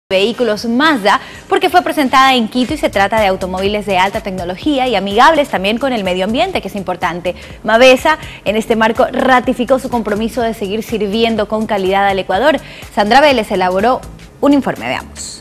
Vehículos Mazda porque fue presentada en Quito y se trata de automóviles de alta tecnología y amigables también con el medio ambiente, que es importante. Mavesa en este marco ratificó su compromiso de seguir sirviendo con calidad al Ecuador. Sandra Vélez elaboró un informe, veamos.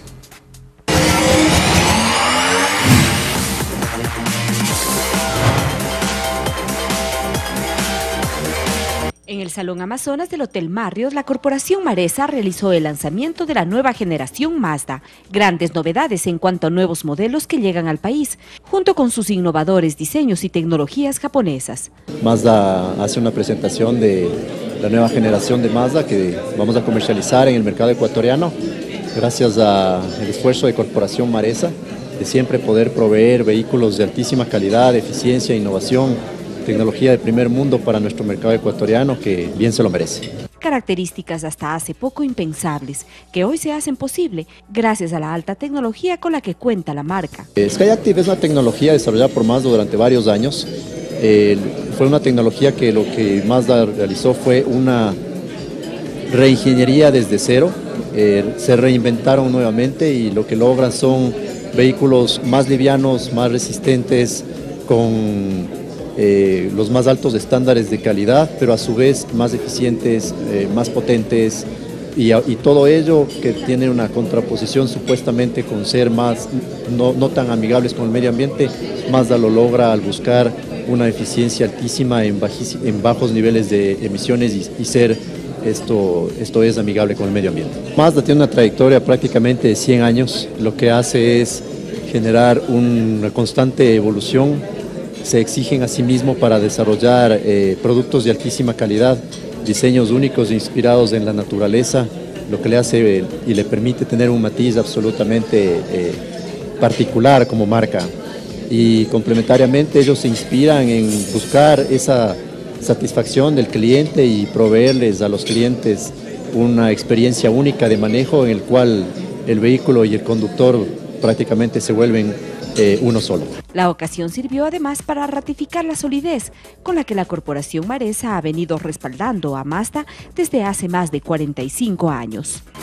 En el Salón Amazonas del Hotel Marriott, la Corporación Maresa realizó el lanzamiento de la nueva generación Mazda. Grandes novedades en cuanto a nuevos modelos que llegan al país, junto con sus innovadores diseños y tecnologías japonesas. Mazda hace una presentación de la nueva generación de Mazda que vamos a comercializar en el mercado ecuatoriano, gracias al esfuerzo de Corporación Maresa, de siempre poder proveer vehículos de altísima calidad, eficiencia, innovación, tecnología de primer mundo para nuestro mercado ecuatoriano, que bien se lo merece. Características hasta hace poco impensables, que hoy se hacen posible gracias a la alta tecnología con la que cuenta la marca. Skyactiv es una tecnología desarrollada por Mazda durante varios años. Fue una tecnología que lo que Mazda realizó fue una reingeniería desde cero. Se reinventaron nuevamente y lo que logran son vehículos más livianos, más resistentes, con los más altos estándares de calidad, pero a su vez más eficientes, más potentes y todo ello que tiene una contraposición supuestamente con ser más no tan amigables con el medio ambiente. Mazda lo logra al buscar una eficiencia altísima en bajos niveles de emisiones y ser esto es amigable con el medio ambiente. Mazda tiene una trayectoria prácticamente de 100 años, lo que hace es generar una constante evolución. Se exigen a sí mismos para desarrollar productos de altísima calidad, diseños únicos inspirados en la naturaleza, lo que le hace y le permite tener un matiz absolutamente particular como marca. Y complementariamente ellos se inspiran en buscar esa satisfacción del cliente y proveerles a los clientes una experiencia única de manejo en el cual el vehículo y el conductor prácticamente se vuelven uno solo. La ocasión sirvió además para ratificar la solidez con la que la Corporación Maresa ha venido respaldando a Mazda desde hace más de 45 años.